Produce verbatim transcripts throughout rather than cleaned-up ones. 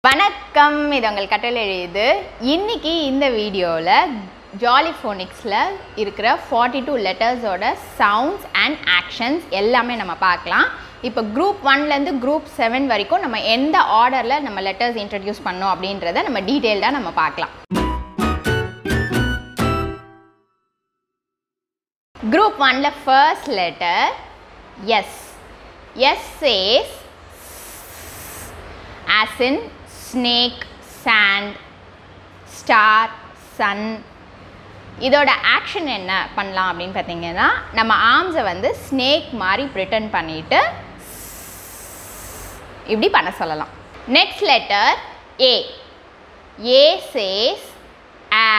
வணக்கம், இது உங்கள் கட்டளை எழுது. இன்னைக்கு இந்த வீடியோவில் ஜாலிஃபோனிக்ஸில் இருக்கிற ஃபார்ட்டி டூ லெட்டர்ஸோட சவுண்ட்ஸ் அண்ட் ஆக்ஷன்ஸ் எல்லாமே நம்ம பார்க்கலாம். இப்போ குரூப் ஒன்லேருந்து குரூப் செவன் வரைக்கும் நம்ம எந்த ஆர்டரில் நம்ம லெட்டர்ஸ் இன்ட்ரடியூஸ் பண்ணோம் அப்படின்றத நம்ம டீட்டெயில்டாக நம்ம பார்க்கலாம். குரூப் ஒன்ல first letter S. S says as in snake, sand, star, sun. இதோட ஆக்ஷன் என்ன பண்ணலாம் அப்படின்னு பார்த்தீங்கன்னா, நம்ம ஆர்ம்ஸை வந்து ஸ்னேக் மாதிரி ப்ரிட்டன் பண்ணிட்டு இப்படி பண்ண சொல்லலாம். Next letter A. A says ஆ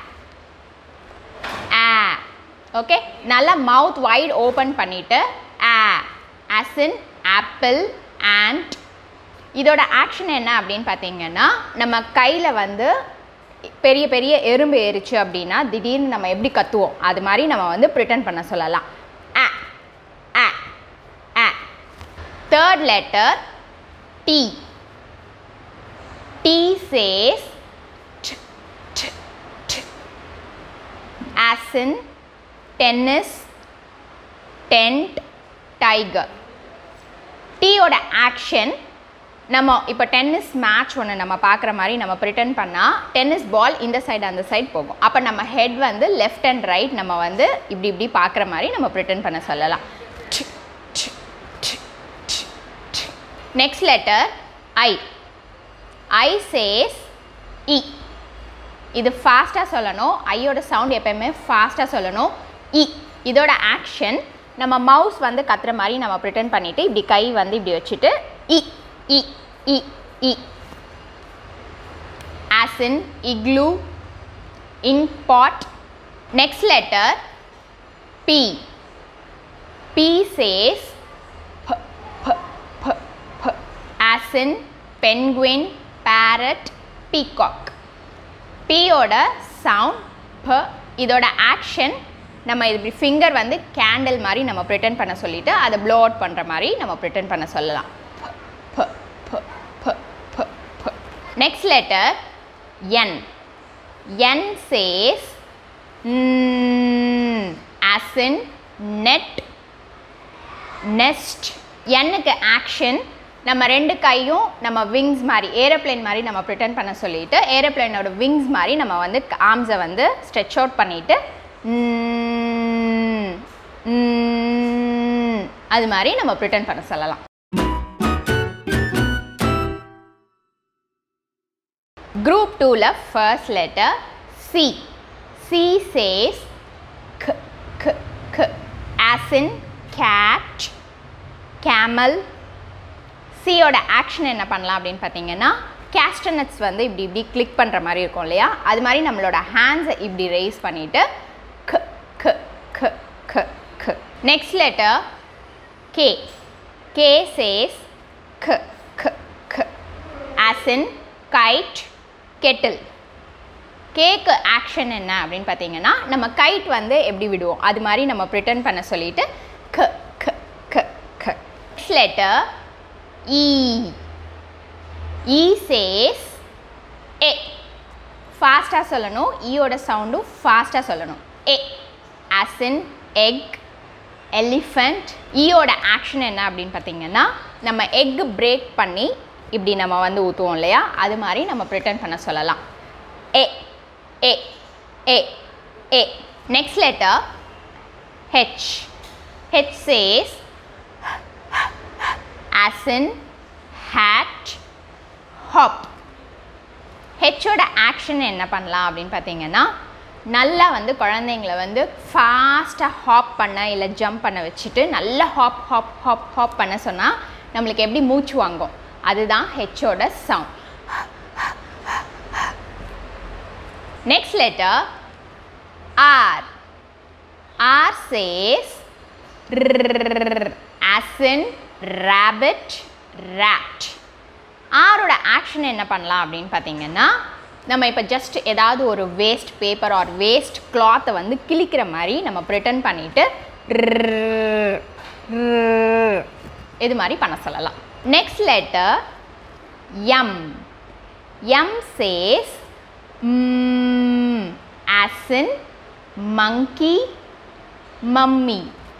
ஆ. ஓகே, நல்லா மவுத் வைட் ஓப்பன் பண்ணிட்டு ஆ as in ஆப்பிள், ant. இதோட ஆக்ஷன் என்ன அப்படின்னு பார்த்தீங்கன்னா, நம்ம கையில் வந்து பெரிய பெரிய எறும்பு ஏறிச்சு அப்படின்னா திடீர்னு நம்ம எப்படி கத்துவோம், அது மாதிரி நம்ம வந்து ப்ரிட்டன் பண்ண சொல்லலாம். ஆ ஆ ஆ. Third letter D. D says as in tennis, tent, tiger. டீயோட ஆக்ஷன், நம்ம இப்போ டென்னிஸ் மேட்ச் ஒன்று நம்ம பார்க்குற மாதிரி நம்ம ப்ரிட்டன் பண்ணால் டென்னிஸ் பால் இந்த சைடு அந்த சைடு போகும். அப்போ நம்ம ஹெட் வந்து லெஃப்ட் அண்ட் ரைட் நம்ம வந்து இப்படி இப்படி பார்க்குற மாதிரி நம்ம ப்ரிட்டன் பண்ண சொல்லலாம். Next letter I. I says இ. இது ஃபாஸ்ட்டாக சொல்லணும். ஐயோட சவுண்ட் எப்போயுமே ஃபாஸ்ட்டாக சொல்லணும். இ. இதோட ஆக்ஷன், நம்ம மவுஸ் வந்து கத்துற மாதிரி நம்ம ப்ரிட்டன் பண்ணிவிட்டு இப்படி கை வந்து இப்படி வச்சுட்டு இ இ இ இ as in igloo, ink pot. Next letter P. P says p p p p as in penguin, parrot, peacock. P ஓட sound p. இதோட ஆக்ஷன், நம்ம இப்படி ஃபிங்கர் வந்து கேண்டில் மாதிரி நம்ம ப்ரிட்டன் பண்ண சொல்லிட்டு அதை ப்ளோ அவுட் பண்ணுற மாதிரி நம்ம ப்ரிட்டன் பண்ண சொல்லலாம். P, p, p, p, p. Next letter N. N says mm, as in net, nest. N-க்கு ஆக்ஷன், நம்ம ரெண்டு கையும் நம்ம விங்ஸ் மாதிரி ஏரோப்ளேன் மாதிரி நம்ம ப்ரிட்டன் பண்ண சொல்லிட்டு ஏரோப்ளேனோட விங்ஸ் மாதிரி நம்ம வந்து ஆர்ம்ஸை வந்து ஸ்ட்ரெச் அவுட் பண்ணிட்டு அது மாதிரி நம்ம ப்ரிட்டன் பண்ண சொல்லலாம். Group two-ல first letter C. C says k, k, k as in cat, camel. C ஓட ஆக்ஷன் என்ன பண்ணலாம் அப்படின்னு பார்த்தீங்கன்னா, கேஸ்டனட்ஸ் வந்து இப்படி இப்படி கிளிக் பண்ணுற மாதிரி இருக்கும் இல்லையா, அது மாதிரி நம்மளோட ஹேண்ட்ஸை இப்படி ரைஸ் பண்ணிவிட்டு k, k, k, k, k. Next letter K. K says k, k, k as in kite, kettle. கேக்கு ஆக்ஷன் என்ன அப்படின்னு பார்த்தீங்கன்னா, நம்ம கைட் வந்து எப்படி விடுவோம் அது மாதிரி நம்ம ப்ரிட்டன் பண்ண சொல்லிட்டு க க க க. Next letter E. E says ஏ. ஃபாஸ்ட்டாக சொல்லணும். ஈயோட சவுண்டும் ஃபாஸ்ட்டாக சொல்லணும். ஏ as in எக், எலிஃபண்ட். ஈயோட ஆக்ஷன் என்ன அப்படின்னு பார்த்தீங்கன்னா, நம்ம எக் பிரேக் பண்ணி இப்படி நம்ம வந்து ஊற்றுவோம் இல்லையா, அது மாதிரி நம்ம ப்ரிட்டன் பண்ண சொல்லலாம். ஏ ஏ ஏ ஏ. Next letter H. H says as in hat, hop. ஹெச்சோட ஆக்ஷன் என்ன பண்ணலாம் அப்படின்னு பார்த்தீங்கன்னா, நல்லா வந்து குழந்தைங்களை வந்து ஃபாஸ்ட்டாக ஹாப் பண்ண இல்லை ஜம்ப் பண்ண வச்சுட்டு நல்லா ஹாப் ஹாப் ஹாப் ஹாப் பண்ண சொன்னால் நம்மளுக்கு எப்படி மூச்சு வாங்கும், அதுதான் ஹெச்சோட sound. Next letter R. R says as in rabbit, rat. ஆரோட ஆக்ஷன் என்ன பண்ணலாம் அப்படின்னு பார்த்தீங்கன்னா, நம்ம இப்போ ஜஸ்ட் ஏதாவது ஒரு வேஸ்ட் பேப்பர் ஆர் வேஸ்ட் கிளாத்தை வந்து கிழிக்கிற மாதிரி நம்ம ப்ரிட்டன் பண்ணிவிட்டு இது மாதிரி பண்ண சொல்லலாம். Next letter M. M says mm, as in monkey, mummy.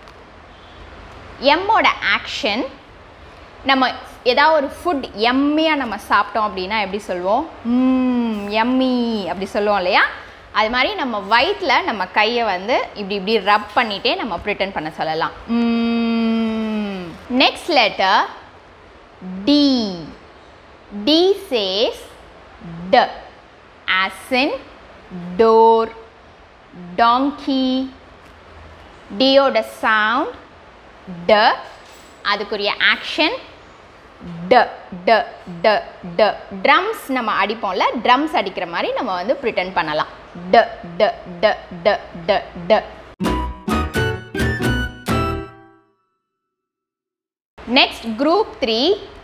M ஓட action நம்ம ஏதாவது ஒரு ஃபுட் எம்மியாக நம்ம சாப்பிட்டோம் அப்படின்னா எப்படி சொல்லுவோம்? ம் எம்மி அப்படி சொல்லுவோம் இல்லையா? அது மாதிரி நம்ம வயிற்றில் நம்ம கையை வந்து இப்படி இப்படி ரப் பண்ணிகிட்டே நம்ம ப்ரிட்டன் பண்ண சொல்லலாம். Next letter D. D says ட as in door, donkey. டியோட சவுண்ட் ட, அதுக்குரிய ஆக்ஷன் ட ட ட ட. ட்ரம்ஸ் நம்ம அடிப்போம்ல, ட்ரம்ஸ் அடிக்கிற மாதிரி நம்ம வந்து ப்ரிட்டன் பண்ணலாம். ட ட ட ட ட ட. Next group three.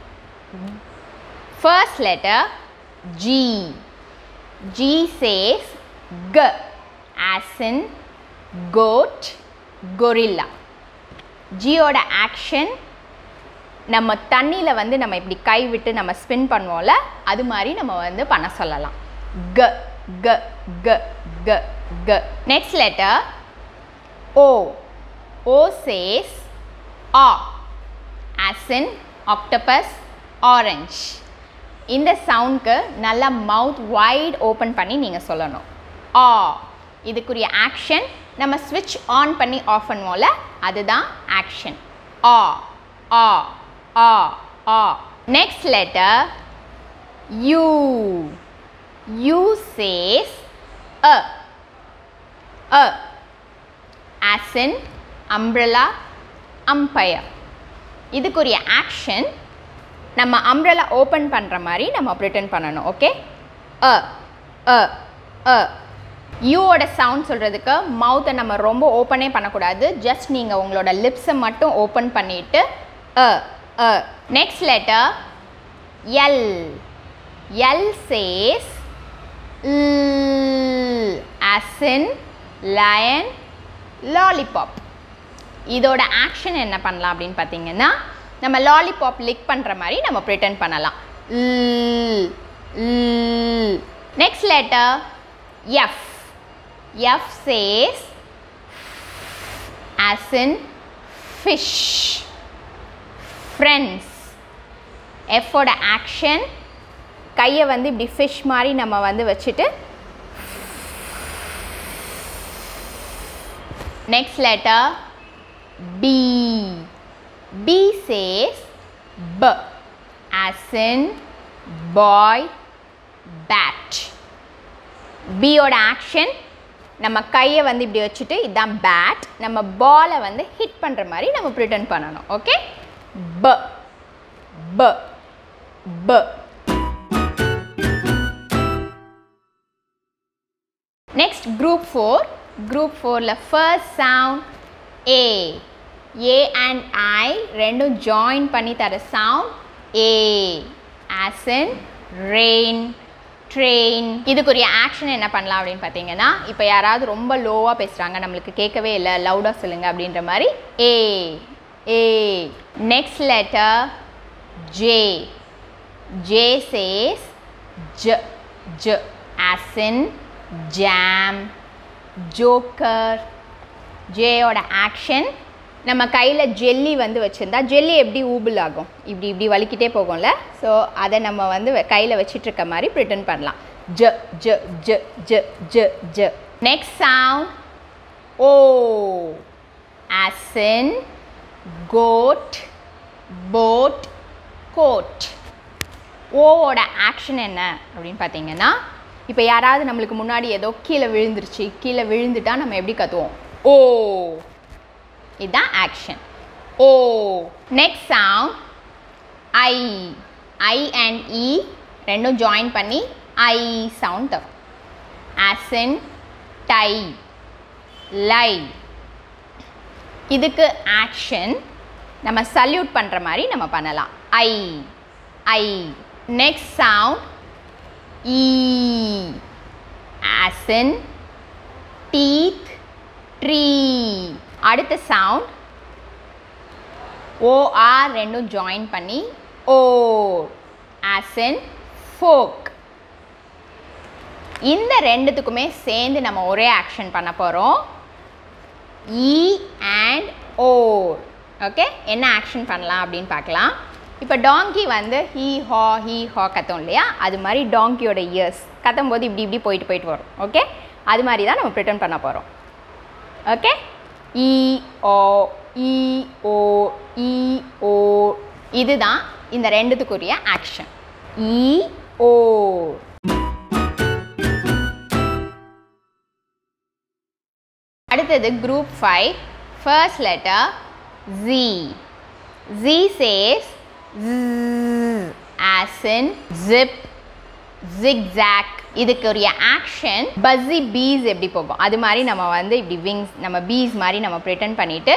First letter G. G says க as in goat, gorilla. ஜியோட ஆக்ஷன் நம்ம தண்ணியில் வந்து நம்ம இப்படி கை விட்டு நம்ம ஸ்பின் பண்ணுவோம்ல, அது மாதிரி நம்ம வந்து பண்ண சொல்லலாம். க க க க க. Next letter O. O says ஆ as in octopus, orange. இந்த சவுண்ட்க்கு நல்லா மவுத் வைட் ஓப்பன் பண்ணி நீங்கள் சொல்லணும். ஆ. இதுக்குரிய ஆக்ஷன் நம்ம ஸ்விட்ச் ஆன் பண்ணி ஆஃப் பண்ணுவோம்ல, அதுதான் ஆக்ஷன். ஆ ஆ ஆ ஆ. Next letter U. U says அ அ as in umbrella, umpire. இதுக்குரிய ஆக்ஷன் நம்ம அம்ப்ரெல்லா ஓப்பன் பண்ணுற மாதிரி நம்ம ப்ரிட்டன் பண்ணணும். ஓகே. அ அ அ. யூவோட சவுண்ட் சொல்கிறதுக்கு மவுத்தை நம்ம ரொம்ப ஓப்பனே பண்ணக்கூடாது. ஜஸ்ட் நீங்கள் உங்களோட லிப்ஸை மட்டும் ஓப்பன் பண்ணிவிட்டு அ அ. Next letter L. L says as in lion, lollipop. இதோட ஆக்ஷன் என்ன பண்ணலாம் அப்படின்னு பார்த்தீங்கன்னா, நம்ம லாலிபாப் லிக் பண்ணுற மாதிரி நம்ம ப்ரிட்டன் பண்ணலாம். Next letter F. F says as in fish, friends. எஃப்போட ஆக்ஷன் கையை வந்து இப்படி ஃபிஷ் மாதிரி நம்ம வந்து வச்சுட்டு. Next letter B. B says B as in boy, bat. B ஓட ஆக்ஷன் நம்ம கையை வந்து இப்படி வச்சுட்டு இதுதான் பேட், நம்ம பாலை வந்து ஹிட் பண்ணுற மாதிரி நம்ம ப்ரிட்டன் பண்ணணும். ஓகே. ப ப ப. Next group four. குரூப் ஃபோரில் first sound A. A and I ரெண்டும் ஜாயின் பண்ணி தர சவுண்ட் ஏ as in rain, train. இதுக்குரிய ஆக்ஷன் என்ன பண்ணலாம் அப்படின்னு பார்த்தீங்கன்னா, இப்போ யாராவது ரொம்ப லோவாக பேசுகிறாங்க, நம்மளுக்கு கேட்கவே இல்லை, லவுடாக சொல்லுங்கள் அப்படின்ற மாதிரி ஏ ஏ. Next letter J. J says ஜ ஜ as in jam, joker. ஜேயோட ஆக்ஷன் நம்ம கையில் ஜெல்லி வந்து வச்சுருந்தா ஜெல்லி எப்படி ஊபிள் ஆகும், இப்படி இப்படி வலிக்கிட்டே போகும்ல, ஸோ அதை நம்ம வந்து கையில் வச்சிட்ருக்க மாதிரி ப்ரிட்டன் பண்ணலாம். ஜ ஜ ஜ ஜ ஜ ஜ. நெக்ஸ்ட் சவுண்ட் ஓ as in goat, boat, coat. ஓவோட ஆக்ஷன் என்ன அப்படின்னு பார்த்தீங்கன்னா, இப்போ யாராவது நம்மளுக்கு முன்னாடி ஏதோ கீழே விழுந்துருச்சு, கீழே விழுந்துட்டா நம்ம எப்படி கத்துவோம்? ஓ. இதுதான் ஆக்ஷன். ஓ. நெக்ஸ்ட் சவுண்ட் ஐ. ஐ அண்ட் இ ரெண்டும் ஜாயின் பண்ணி ஐ சவுண்ட் தரும். as in tie, lie. இதுக்கு ஆக்ஷன் நம்ம சல்யூட் பண்ணுற மாதிரி நம்ம பண்ணலாம். ஐ ஐ. நெக்ஸ்ட் சவுண்ட் ஈ as in teeth, tree. அடுத்த சவுண்ட் ஓஆர் ரெண்டும் ஜாயின் பண்ணி ஓ as in fork, இந்த ரெண்டுத்துக்குமே சேர்ந்து நம்ம ஒரே ஆக்ஷன் பண்ண போகிறோம். ஈ அண்ட் ஓர். ஓகே, என்ன ஆக்ஷன் பண்ணலாம் அப்படின்னு பார்க்கலாம். இப்போ டாங்கி வந்து ஹீ ஹா ஹீ ஹா கத்தோம் இல்லையா, அது மாதிரி டாங்கியோட இயர்ஸ் கத்தும் போது இப்படி இப்படி போயிட்டு போயிட்டு வரும். ஓகே, அது மாதிரி தான் நம்ம ப்ரிட்டன் பண்ண போகிறோம். ஓகே, ஈ ஓ ஈ ஓ ஈ ஓ, இதுதான் இந்த ரெண்டுத்துக்குரிய ஆக்ஷன். ஈ ஓ. அடுத்தது group five, first letter Z. Z says zzz, as in zip, zigzag. இதுக்குரிய ஆக்ஷன் பஸ்ஸி பீஸ் எப்படி போகும் அது மாதிரி நம்ம வந்து இப்படி விங்ஸ் நம்ம பீஸ் மாதிரி நம்ம ப்ரிட்டன் பண்ணிட்டு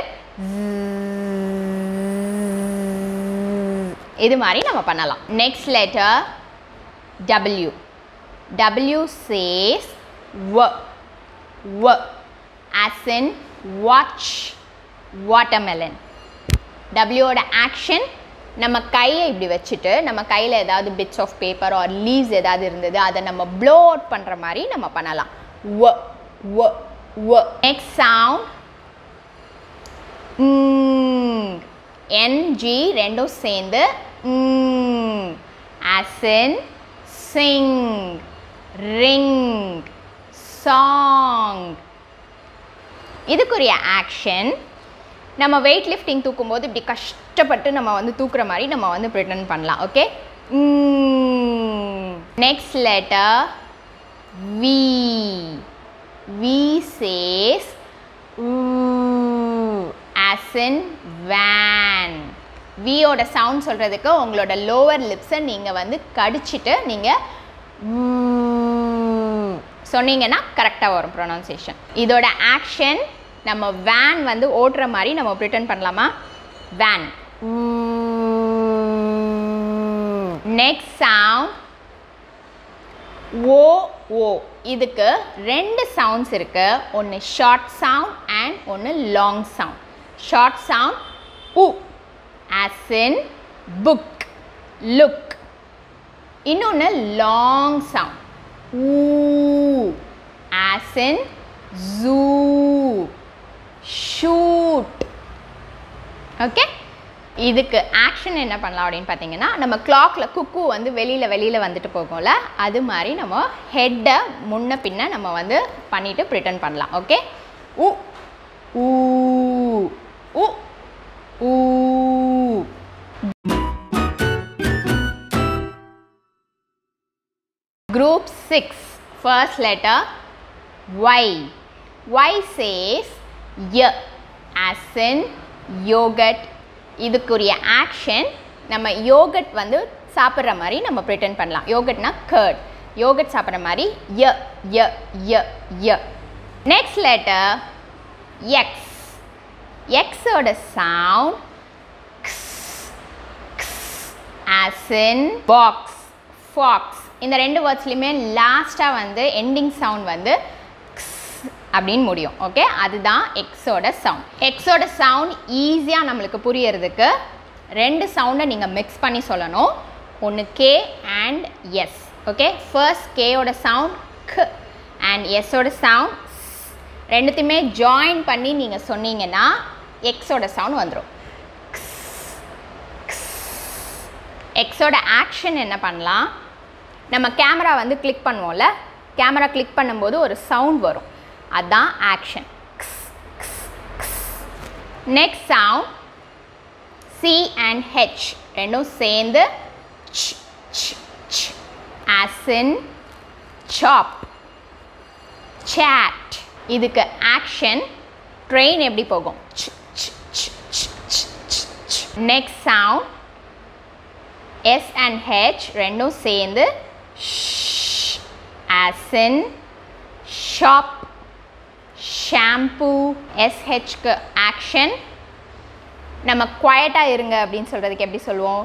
இது மாதிரி நம்ம பண்ணலாம். Next letter W. W says w, w, as in watch, watermelon. W ஓட ஆக்ஷன் நம்ம கையை இப்படி வச்சுட்டு நம்ம கையில் ஏதாவது bits of paper or leaves ஏதாவது இருந்தது அதை நம்ம ப்ளோ அவுட் பண்ணுற மாதிரி நம்ம பண்ணலாம். வ வ வ. நெக்ஸ்ட் சவுண்ட் என்ஜி ரெண்டும் சேர்ந்து as in sing, ring, song. இதுக்குரிய ஆக்ஷன் நம்ம வெயிட் லிஃப்டிங் தூக்கும்போது இப்படி கஷ்டப்பட்டு நம்ம வந்து தூக்குற மாதிரி நம்ம வந்து ப்ரிட்டன் பண்ணலாம். Okay, next letter V. V says as in van. வியோட சவுண்ட் சொல்கிறதுக்கு உங்களோட லோவர் லிப்ஸை நீங்கள் வந்து கடிச்சிட்டு நீங்கள் சொன்னீங்கன்னா கரெக்டாக வரும் ப்ரொனவுன்சியேஷன். இதோட ஆக்ஷன் நம்ம வேன் வந்து ஓட்டுற மாதிரி நம்ம ப்ரிட்டன் பண்ணலாமா? வேன். நெக்ஸ்ட் சவுண்ட் ஓ ஓ. இதுக்கு ரெண்டு சவுண்ட்ஸ் இருக்கு, ஒன்று ஷார்ட் சவுண்ட் அண்ட் ஒன்று லாங் சவுண்ட். ஷார்ட் சவுண்ட் உ, as in book, look. இன்னொன்று லாங் சவுண்ட் ஊ, as in zoo, shoot. Okay, இதுக்கு ஆக்ஷன் என்ன பண்ணலாம் அப்படின்னு பார்த்தீங்கன்னா நம்ம கிளாக்கில் குக்கு வந்து வெளியில் வெளியில் வந்துட்டு போகும்ல அது மாதிரி நம்ம ஹெட்டை முன்ன பின்ன நம்ம வந்து பண்ணிவிட்டு ப்ரிட்டன் பண்ணலாம். ஓகே, உ ஊ உ ஊ. Group six, first letter Y. Y says y, as in yogurt. இதுக்குரிய ஆக்ஷன் நம்ம யோகட் வந்து சாப்பிட்ற மாதிரி நம்ம ப்ரிட்டன் பண்ணலாம். யோகட்னா கர்ட், யோகட் சாப்பிட்ற மாதிரி ய ய ய ய. Next letter X. எக்ஸோட sound as in box, fox. இந்த ரெண்டு வேர்ட்ஸ்லையுமே லாஸ்ட்டாக வந்து எண்டிங் சவுண்ட் வந்து அப்படின்னு முடியும். ஓகே, அதுதான் எக்ஸோட சவுண்ட். எக்ஸோட சவுண்ட் ஈஸியாக நம்மளுக்கு புரியறதுக்கு ரெண்டு சவுண்டை நீங்கள் மிக்ஸ் பண்ணி சொல்லணும். ஒன்று K and S. Okay, first கேயோட சவுண்ட் க் அண்ட் எஸ்ஸோட சவுண்ட் ஸ். ரெண்டுத்தையுமே ஜாயின் பண்ணி நீங்கள் சொன்னீங்கன்னா எக்ஸோட சவுண்ட் வந்துடும். எக்ஸோட ஆக்ஷன் என்ன பண்ணலாம், நம்ம கேமரா வந்து கிளிக் பண்ணுவோம்ல, கேமரா கிளிக் பண்ணும்போது ஒரு சவுண்ட் வரும், அதுதான் action. Next sound C and H ரெண்டும் சேர்ந்து as in chop, chat. இதுக்கு ஆக்ஷன் ட்ரெயின் எப்படி போகும். Next sound S and H ரெண்டும் சேர்ந்து as in shop, shampoo. S H க்கு ஆக்ஷன் நம்ம குவைட்டாக இருங்க அப்படின்னு சொல்கிறதுக்கு எப்படி சொல்லுவோம்,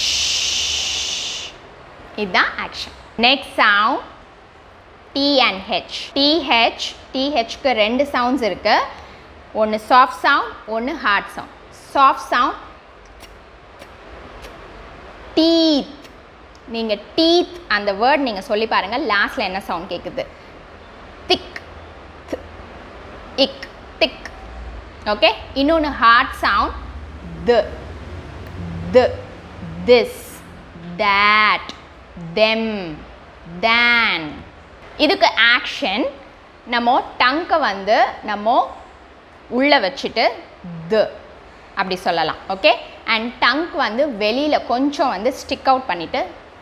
இதுதான் action. Next sound T and H. T H, T H க்கு ரெண்டு சவுண்ட்ஸ் இருக்கு, ஒன்று சாஃப்ட் சவுண்ட் ஒன்று hard sound. Soft sound teeth, நீங்கள் டீத் அந்த வேர்ட் நீங்கள் சொல்லி பாருங்கள் லாஸ்ட்டில் என்ன சவுண்ட் கேட்குது. Thick ick thick. ஓகே, இன்னொன்று hard sound th th this that them than. இதுக்கு ஆக்ஷன் நம்ம டங்கை வந்து நம்ம உள்ளே வச்சுட்டு த அப்படி சொல்லலாம். ஓகே, அண்ட் டங்க் வந்து வெளியில் கொஞ்சம் வந்து ஸ்டிக் அவுட் பண்ணிவிட்டு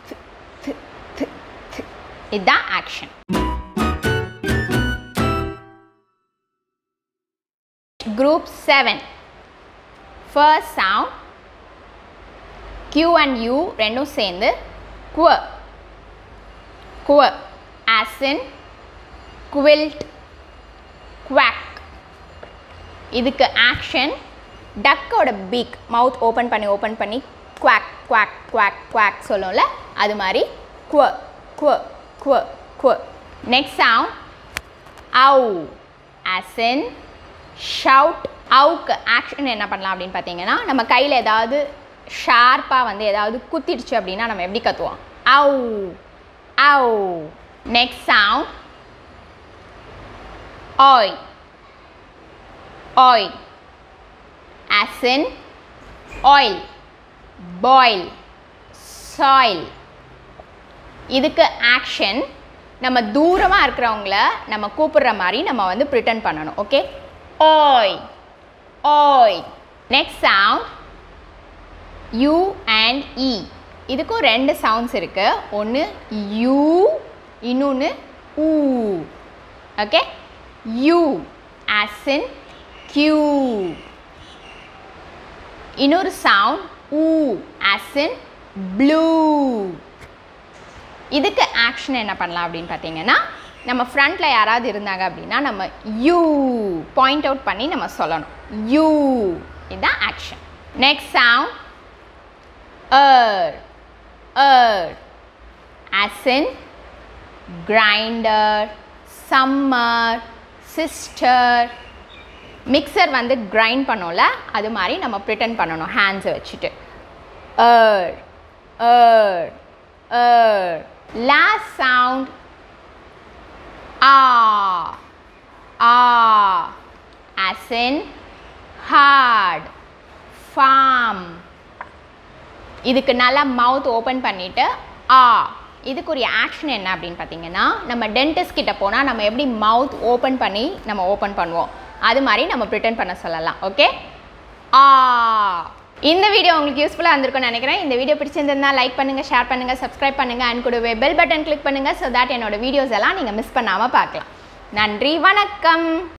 இதுதான் action. Group seven first sound Q and U ரெண்டும் சேர்ந்து qu qu as in quilt quack. இதுக்கு ஆக்ஷன் டக்கோட பீக் மவுத் ஓப்பன் பண்ணி ஓப்பன் பண்ணி குவாக் குவாக் குவாக் குவாக் சொல்லும்ல அது மாதிரி qu qu qu qu. Next sound ow as in shout. அவுக்கு ஆக்ஷன் என்ன பண்ணலாம் அப்படின்னு பார்த்தீங்கன்னா நம்ம கையில் ஏதாவது ஷார்ப்பாக வந்து ஏதாவது குத்திடுச்சு அப்படின்னா நம்ம எப்படி கத்துவோம் அவு அவு. நெக்ஸ்ட் சவுண்ட் ஆய் ஆய் as in oil boil soil. இதுக்கு ஆக்ஷன் நம்ம தூரமாக இருக்கிறவங்கள நம்ம கூப்பிடுற மாதிரி நம்ம வந்து ப்ரிட்டன் பண்ணணும். Okay, oi oi. Next sound U and E. இதுக்கும் ரெண்டு சவுண்ட்ஸ் இருக்கு. ஒன்று U, இன்னொன்று U. Okay, U as in Q. இன்னொரு sound U as in blue. இதுக்கு ஆக்ஷன் என்ன பண்ணலாம் அப்படின்னு பார்த்தீங்கன்னா நம்ம ஃப்ரண்ட்டில் யாராவது இருந்தாங்க அப்படின்னா நம்ம U பாயிண்ட் அவுட் பண்ணி நம்ம சொல்லணும். U இதுதான் action. Next sound er er as in grinder summer sister. Mixer வந்து கிரைண்ட் பண்ணோம்ல அது மாதிரி நம்ம ப்ரிட்டன் பண்ணணும் ஹேண்ட்ஸை வச்சுட்டு er er er. Last sound ar ar as in hard farm. இதுக்கு நல்லா மவுத் ஓப்பன் பண்ணிவிட்டு ஆ. இதுக்குரிய ஆக்ஷன் என்ன அப்படின்னு பார்த்தீங்கன்னா நம்ம டென்டிஸ்ட் கிட்ட போனால் நம்ம எப்படி மவுத் ஓப்பன் பண்ணி நம்ம ஓப்பன் பண்ணுவோம் அது மாதிரி நம்ம ப்ரிட்டன் பண்ண சொல்லலாம். Okay, ar. இந்த வீடியோ உங்களுக்கு யூஸ்ஃபுல்லாக இருந்திருக்கும்னு நினைக்கிறேன். இந்த வீடியோ பிடிச்சிருந்தா லைக் பண்ணுங்கள், ஷேர் பண்ணுங்கள், சப்ஸ்கிரைப் பண்ணுங்கள் அண்ட் கூடவே பெல் பட்டன் கிளிக் பண்ணுங்கள். ஸோ தட் என்னோட வீடியோஸ் எல்லாம் நீங்கள் மிஸ் பண்ணாமல் பார்க்கலாம். நன்றி, வணக்கம்.